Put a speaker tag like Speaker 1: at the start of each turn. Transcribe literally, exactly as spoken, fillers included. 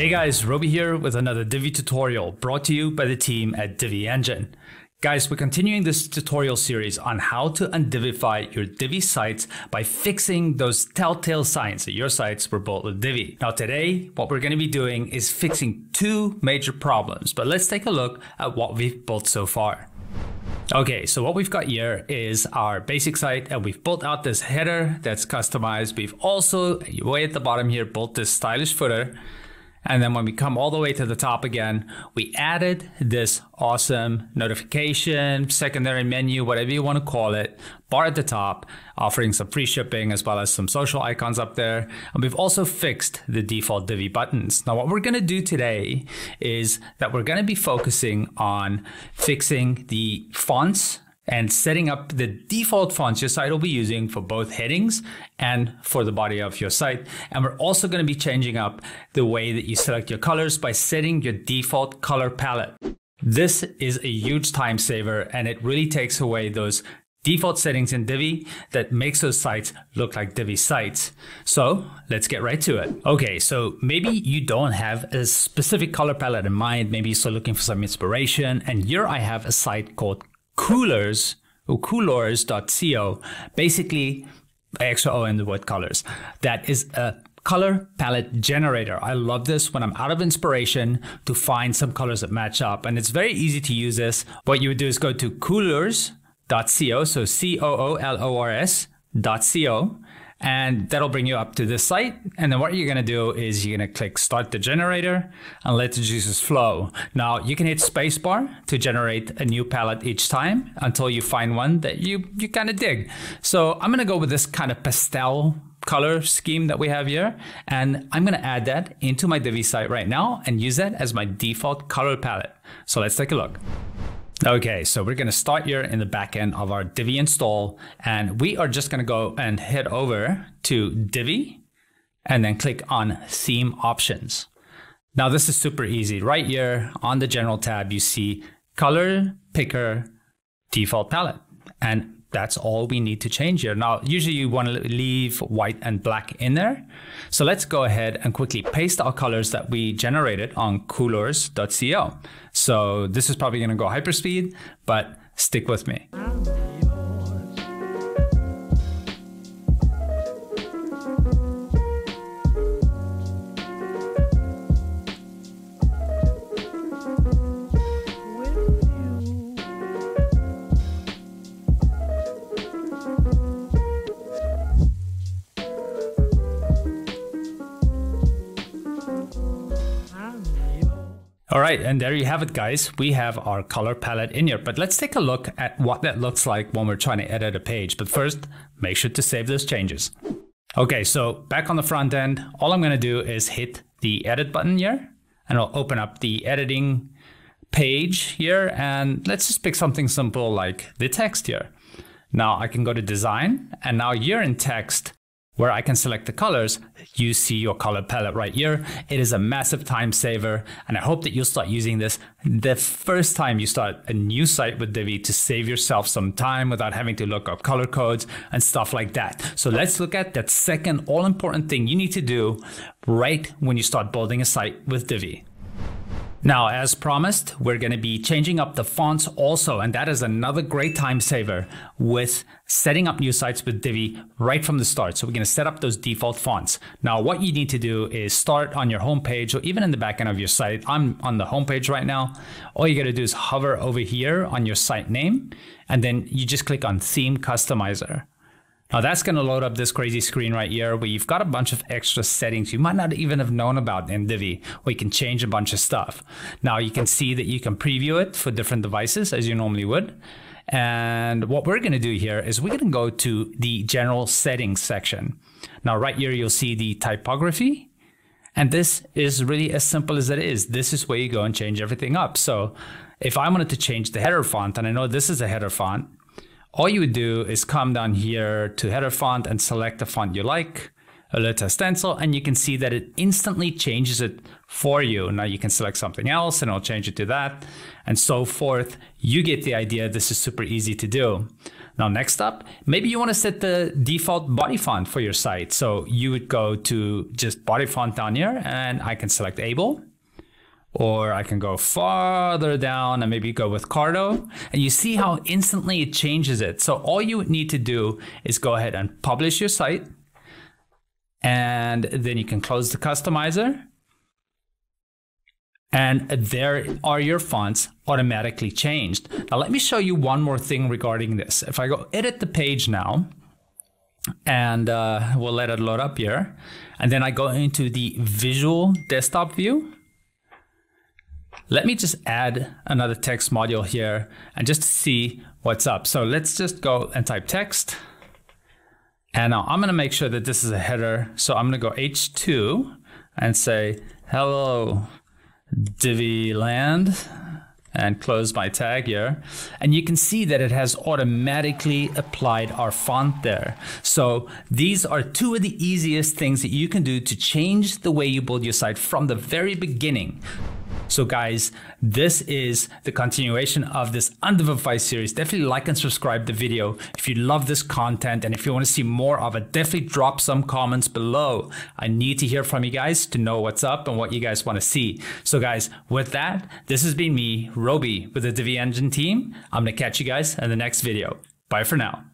Speaker 1: Hey guys, Roby here with another Divi tutorial brought to you by the team at Divi Engine. Guys, we're continuing this tutorial series on how to undivify your Divi sites by fixing those telltale signs that your sites were built with Divi. Now today, what we're going to be doing is fixing two major problems, but let's take a look at what we've built so far. Okay, so what we've got here is our basic site, and we've built out this header that's customized. We've also, way at the bottom here, built this stylish footer. And then when we come all the way to the top again, we added this awesome notification, secondary menu, whatever you want to call it, bar at the top, offering some free shipping as well as some social icons up there. And we've also fixed the default Divi buttons. Now, what we're going to do today is that we're going to be focusing on fixing the fonts and setting up the default fonts your site will be using for both headings and for the body of your site. And we're also going to be changing up the way that you select your colors by setting your default color palette. This is a huge time saver, and it really takes away those default settings in Divi that makes those sites look like Divi sites. So let's get right to it. Okay, so maybe you don't have a specific color palette in mind. Maybe you're still looking for some inspiration. And here I have a site called Coolors, or coolors dot co, basically extra O in the word colors. That is a color palette generator. I love this when I'm out of inspiration to find some colors that match up. And it's very easy to use this. What you would do is go to coolors dot co, so C O O L O R S dot co, and that'll bring you up to this site. And then what you're gonna do is you're gonna click start the generator and let the juices flow. Now you can hit spacebar to generate a new palette each time until you find one that you, you kind of dig. So I'm gonna go with this kind of pastel color scheme that we have here. And I'm gonna add that into my Divi site right now and use that as my default color palette. So let's take a look. Okay, so we're going to start here in the back end of our Divi install, and we are just going to go and head over to Divi and then click on Theme Options. Now this is super easy. Right here on the General tab, you see Color Picker Default Palette, and that's all we need to change here. Now, usually you want to leave white and black in there. So let's go ahead and quickly paste our colors that we generated on coolors dot co. So this is probably going to go hyperspeed, but stick with me. All right, and there you have it, guys. We have our color palette in here, but let's take a look at what that looks like when we're trying to edit a page. But first, make sure to save those changes. Okay, so back on the front end, all I'm gonna do is hit the edit button here, and I'll open up the editing page here, and let's just pick something simple like the text here. Now I can go to design, and now here in text, where I can select the colors, you see your color palette right here. It is a massive time saver, and I hope that you'll start using this the first time you start a new site with Divi to save yourself some time without having to look up color codes and stuff like that. So let's look at that second all-important thing you need to do right when you start building a site with Divi. Now, as promised, we're going to be changing up the fonts also, and that is another great time saver with setting up new sites with Divi right from the start. So we're going to set up those default fonts. Now, what you need to do is start on your home page or even in the back end of your site. I'm on the home page right now. All you got to do is hover over here on your site name, and then you just click on Theme Customizer. Now that's going to load up this crazy screen right here where you've got a bunch of extra settings you might not even have known about in Divi, where you can change a bunch of stuff. Now you can see that you can preview it for different devices as you normally would. And what we're going to do here is we're going to go to the general settings section. Now right here you'll see the typography. And this is really as simple as it is. This is where you go and change everything up. So if I wanted to change the header font, and I know this is a header font, all you would do is come down here to header font and select the font you like, alert stencil, and you can see that it instantly changes it for you. Now you can select something else and it'll change it to that and so forth. You get the idea. This is super easy to do. Now, next up, maybe you want to set the default body font for your site. So you would go to just body font down here, and I can select Able. Or I can go farther down and maybe go with Cardo. And you see how instantly it changes it. So all you would need to do is go ahead and publish your site. And then you can close the customizer. And there are your fonts automatically changed. Now let me show you one more thing regarding this. If I go edit the page now, and uh, we'll let it load up here. And then I go into the visual desktop view. Let me just add another text module here and just see what's up. So let's just go and type text. And now I'm going to make sure that this is a header. So I'm going to go H two and say, hello, Divi land, and close my tag here. And you can see that it has automatically applied our font there. So these are two of the easiest things that you can do to change the way you build your site from the very beginning. So guys, this is the continuation of this Undivify series. Definitely like and subscribe the video if you love this content, and if you want to see more of it, definitely drop some comments below. I need to hear from you guys to know what's up and what you guys want to see. So guys, with that, this has been me, Roby, with the Divi Engine team. I'm going to catch you guys in the next video. Bye for now.